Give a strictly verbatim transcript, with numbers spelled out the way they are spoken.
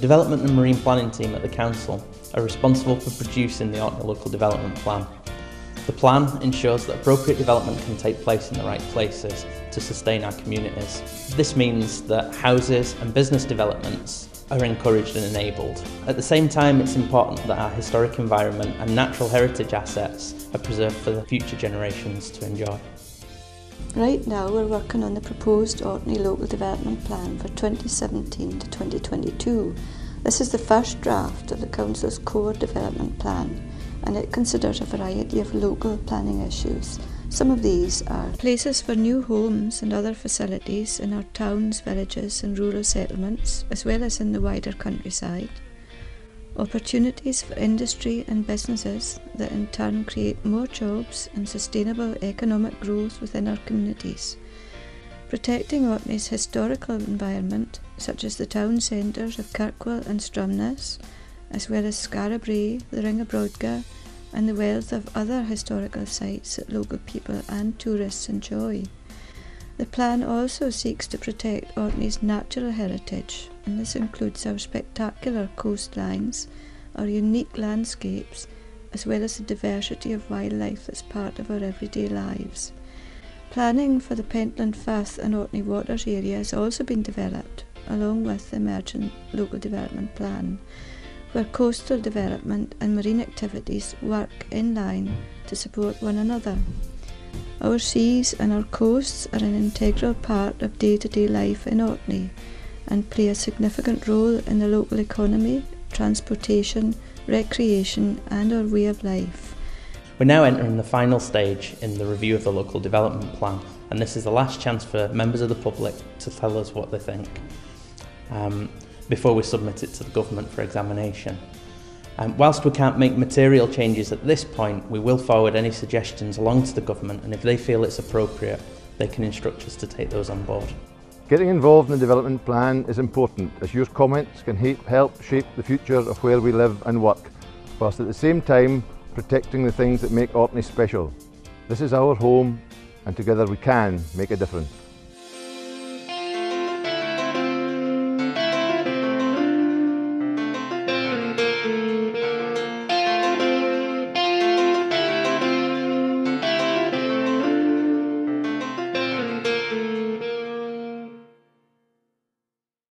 Development and Marine Planning team at the Council are responsible for producing the Orkney Local Development Plan. The plan ensures that appropriate development can take place in the right places to sustain our communities. This means that houses and business developments are encouraged and enabled. At the same time, it's important that our historic environment and natural heritage assets are preserved for the future generations to enjoy. Right now we're working on the proposed Orkney Local Development Plan for twenty seventeen to twenty twenty-two. This is the first draft of the Council's core development plan, and it considers a variety of local planning issues. Some of these are places for new homes and other facilities in our towns, villages and rural settlements, as well as in the wider countryside. Opportunities for industry and businesses that in turn create more jobs and sustainable economic growth within our communities. Protecting Orkney's historical environment, such as the town centres of Kirkwall and Stromness, as well as Scarabray, the Ring of Brodgar, and the wealth of other historical sites that local people and tourists enjoy. The plan also seeks to protect Orkney's natural heritage, and this includes our spectacular coastlines, our unique landscapes, as well as the diversity of wildlife that's part of our everyday lives. Planning for the Pentland Firth and Orkney Waters area has also been developed, along with the emergent local development plan, where coastal development and marine activities work in line to support one another. Our seas and our coasts are an integral part of day-to-day life in Orkney and play a significant role in the local economy, transportation, recreation and our way of life. We're now entering the final stage in the review of the local development plan, and this is the last chance for members of the public to tell us what they think um, before we submit it to the government for examination. Um, whilst we can't make material changes at this point, we will forward any suggestions along to the government, and if they feel it's appropriate, they can instruct us to take those on board. Getting involved in the development plan is important, as your comments can help shape the future of where we live and work, whilst at the same time protecting the things that make Orkney special. This is our home, and together we can make a difference.